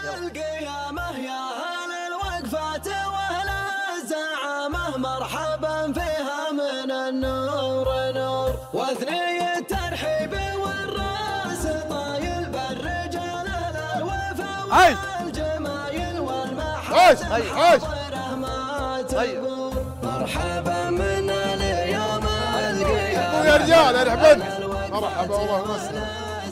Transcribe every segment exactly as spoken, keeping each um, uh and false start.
القيامة يا هل الوقفات ولا الزعامة مرحبا فيها من النور نور واثني الترحيب والراس طايل بالرجال الوفا والجمايل والمحاسن حاضره ما تقول مرحبا من اليوم القيامة يا رجال ارحبن مرحبا والله مسهلا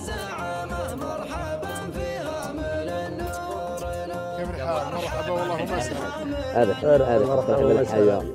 كيف الحال مرحبا والله مسهلا هذا هذا مرحبا بالحياه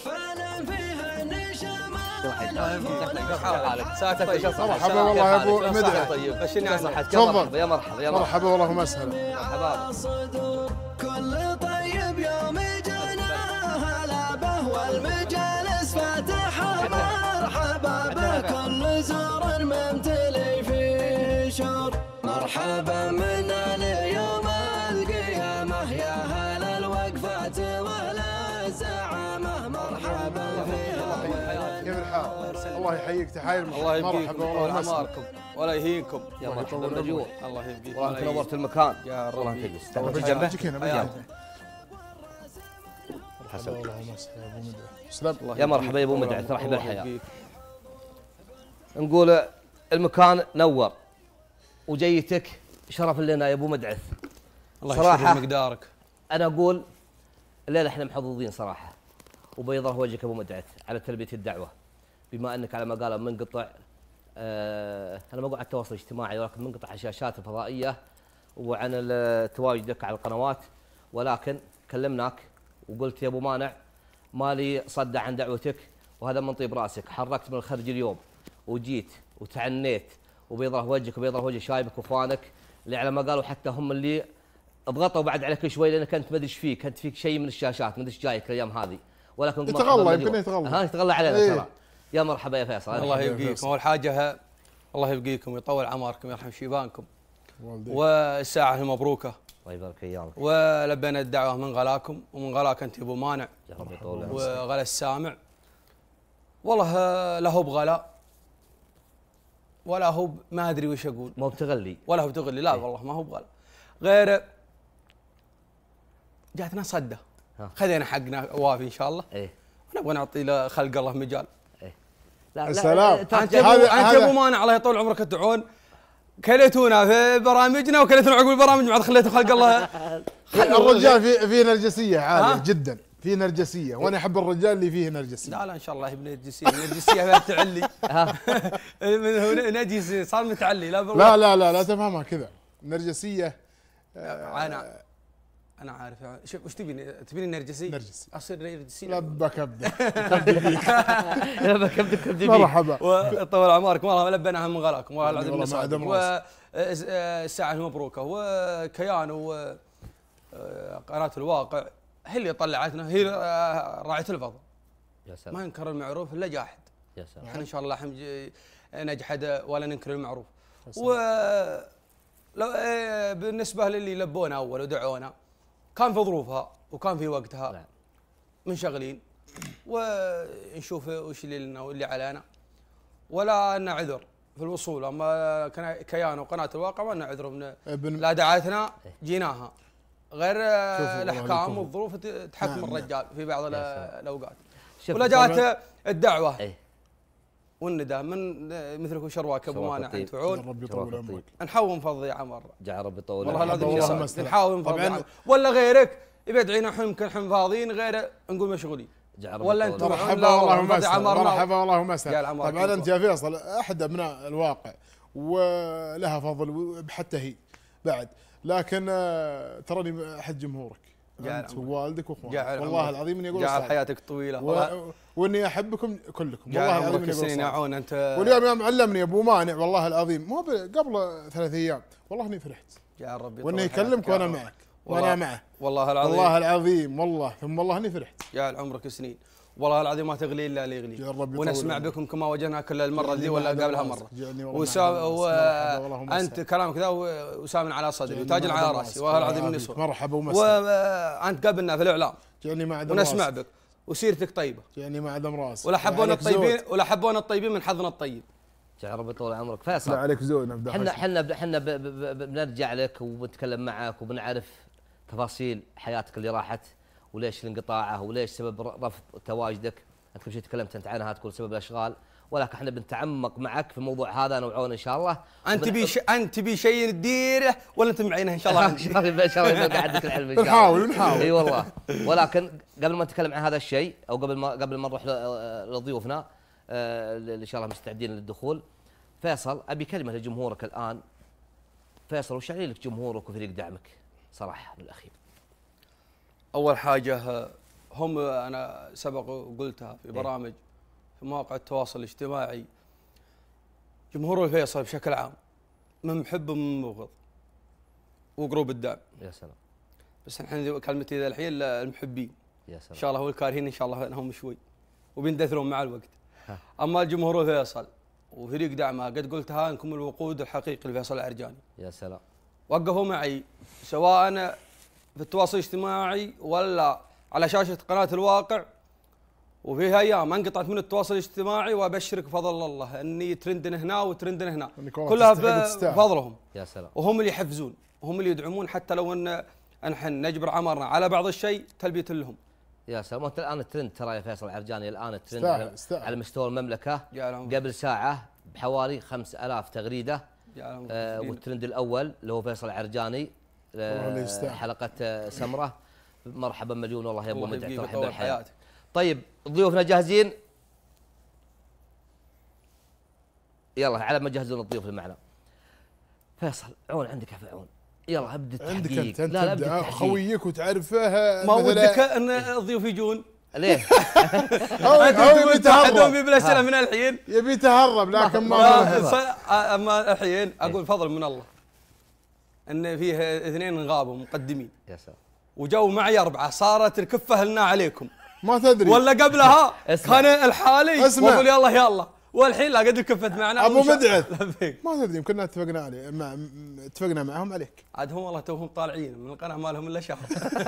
مرحبا والله يا ابو مدحت طيب بشرني على صحتك تفضل يا مرحبا يا مرحبا مرحبا والله مسهلا مرحبا كل طيب يوم جانا هلا به والمجالس فاتحه مرحبا بكل زور ممتلي في شور مرحبا من اليوم القيامه يا هلا الوقفات ولا الزعامه مرحبا فيها كيف الحال؟ الله يحييك تحايل الله يبقيكم والله اعماركم ولا يهينكم يا مرحبا بالنجوم الله يبقيكم والله انت نورت المكان يا رب والله تجلس تجي جنبه حسن والله مسهلا يا ابو مدحت سلام يا مرحبا يا ابو مدحت رحب بالحياه نقول المكان نور وجيتك شرف لنا يا ابو مدعث الله صراحه يشرف مقدارك. انا اقول الليله احنا محظوظين صراحه وبيض وجهك ابو مدعث على تلبيه الدعوه بما انك على ما قال منقطع آه انا ما اقول على التواصل الاجتماعي ولكن منقطع الشاشات الفضائيه وعن تواجدك على القنوات ولكن كلمناك وقلت يا ابو مانع مالي صدع عن دعوتك وهذا من طيب راسك حركت من الخرج اليوم وجيت وتعنيت وبيض وجهك وبيض وجه شايبك واخوانك اللي على ما قالوا حتى هم اللي ضغطوا بعد عليك شوي لانك انت ما ادري ايش فيك كنت فيك شيء من الشاشات ما ادري ايش جايك الايام هذه ولكن يتغلى يمكن يتغلى ها يتغلى علينا إيه. ترى يا مرحبا يا فيصل الله يبقيكم اول حاجه الله يبقيكم ويطول اعماركم ويرحم شيبانكم والساعه المبروكه الله يبارك ايامك ولبينا الدعوه من غلاكم ومن غلاك انت يا ابو مانع يا رب يطول عمرك وغلا السامع والله لا هو بغلا ولا هو ما ادري وش اقول ما هو بتغلي ولا هو بتغلي لا والله ما هو بغلا غير جاتنا صده خذينا حقنا وافي ان شاء الله ايه ونبغى نعطي خلق الله مجال ايه لا السلام انت انت ابو مانع الله يطول عمرك الدعون كليتونا في برامجنا وكليتونا عقب البرامج بعد خليتوا خلق الله الرجال في في نرجسيه عاليه جدا في نرجسيه وانا احب الرجال اللي فيه نرجسيه لا لا ان شاء الله يبني نرجسيه نرجسيه فيها تعلي من هنا نجسي صار متعلي لا لا لا لا لا تفهمها كذا نرجسيه انا انا عارف شوف وش تبيني تبيني نرجسي نرجسي اصير نرجسي لبك ابدا لبك ابدا كبدي مرحبا وطول اعماركم والله لبيناها من غلاكم والله العظيم والله ما عدم راس والساعه المبروكه وكيان وقناه الواقع هي اللي طلعتنا هي راعيه الفضل يا سلام ما ينكر المعروف الا جاحد يا سلام احنا ان شاء الله حمج نجحد ولا ننكر المعروف و لو بالنسبه للي لبونا اول ودعونا كان في ظروفها وكان في وقتها نعم. منشغلين ونشوف وش اللي لنا واللي علينا ولا لنا عذر في الوصول اما كيان وقناه الواقع ما لنا عذر من لا دعاتنا جيناها غير الاحكام والظروف تحكم نعم الرجال في بعض الاوقات ولا جات الدعوه ايه والندى من مثلكم شرواك ابو مانع انت وعون ربي يطول عمرك نحاول نفضي عمر جعل ربي يطول والله العظيم نحاول نفضي ولا غيرك يبدعينا احنا يمكن احنا فاضيين غير نقول مشغولين ولا انت مرحبا والله مسهلا مرحبا والله مسهلا طبعا انت يا فيصل احد ابناء الواقع ولها فضل حتى هي بعد لكن تراني احد جمهورك انت ووالدك واخوانك والله العظيم اني اقول جعل حياتك طويله و... واني احبكم كلكم والله العظيم اني اقول عون انت واليوم يوم علمني ابو مانع والله العظيم مو قبل ثلاث ايام والله اني فرحت جعل ربي واني يكلمك وانا معك وانا معه والله العظيم والله العظيم والله ثم والله اني فرحت جعل عمرك سنين والله العظيم ما تغلي الا اللي يغلي ونسمع بكم كما وجدنا كل المره ذي ولا قبلها مره وانت كلامك ذا وسام على صدري وتاج على راسي والله العظيم النسوه مرحبا ومسهلا وانت قبلنا في الاعلام جاني مع ونسمع بك وسيرتك طيبه جاني مع دم راسي ولا حبونا الطيبين ولا حبونا الطيبين من حظنا الطيب جعل ربي طول عمرك. فيصل لا عليك زود نبدا. احنا احنا احنا بنرجع لك وبنتكلم معك وبنعرف تفاصيل حياتك اللي راحت وليش الانقطاعه وليش سبب رفض تواجدك. انت كل شيء تكلمت انت عنها تقول سبب الاشغال، ولكن احنا بنتعمق معك في الموضوع هذا انا وعون ان شاء الله. انت تبي ش... انت تبي شيء تديره ولا انت معينه ان شاء الله؟ ان شاء الله ان شاء الله يبقى عندك العلم ان شاء الله. نحاول نحاول. اي والله. ولكن قبل ما نتكلم عن هذا الشيء او قبل ما قبل ما نروح لضيوفنا اللي ان شاء الله مستعدين للدخول، فيصل ابي كلمه لجمهورك الان. فيصل وش يعني لك جمهورك وفريق دعمك صراحه بالاخير؟ اول حاجه هم انا سبق وقلتها في برامج في مواقع التواصل الاجتماعي، جمهور الفيصل بشكل عام من محب ومن مبغض وقروب الدعم. يا سلام. بس الحين كلمتي ذا الحين المحبين. يا سلام. ان شاء الله والكارهين ان شاء الله انهم شوي وبيندثرون مع الوقت. ها. اما الجمهور الفيصل وفريق دعمه قد قلتها انكم الوقود الحقيقي لفيصل العرجاني. يا سلام. وقفوا معي سواء في التواصل الاجتماعي ولا على شاشه قناه الواقع، وفي ايام انقطعت من التواصل الاجتماعي وابشرك بفضل الله اني ترند هنا وترند هنا كلها بفضلهم. يا سلام. وهم اللي يحفزون وهم اللي يدعمون حتى لو ان نحن نجبر عمرنا على بعض الشيء تلبيه لهم. يا سلام. وانت الان الترند ترى يا فيصل العرجاني الان الترند على, على مستوى المملكه قبل ساعه بحوالي خمس آلاف تغريده. آه والترند الاول اللي هو فيصل العرجاني آه حلقه سمره. مرحبا مليون والله يا ابو مدح ترحب بالحياه. طيب ضيوفنا جاهزين؟ يلا على ما يجهزون الضيوف اللي معنا. فيصل عون عندك يا عون. يلا ابدا التحقيق. عندك انت لا لا ابدا خويك وتعرفه. ما ودك ان الضيوف يجون؟ ليه؟ هو يبي يتهرب بلا اسئله من الحين. يبي يتهرب لكن ما اما الحين اقول فضل من الله ان فيه اثنين غابوا مقدمين. يا سلام. وجو معي اربعه صارت الكفه لنا عليكم. ما تدري ولا قبلها كان الحالي واقول يلا يلا والحين لا قد كفت معنا ابو مدعث. ما تدري يمكننا اتفقنا عليه مع اتفقنا معهم عليك. عاد هم والله توهم طالعين من القناه ما لهم الا شهر.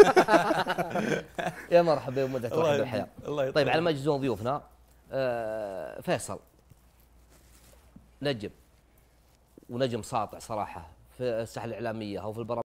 يا مرحبا يا ابو مدعث ترحب بالحياه. طيب على ما يجهزون ضيوفنا آه فيصل نجم ونجم ساطع صراحه في الساحه الاعلاميه او في البرامج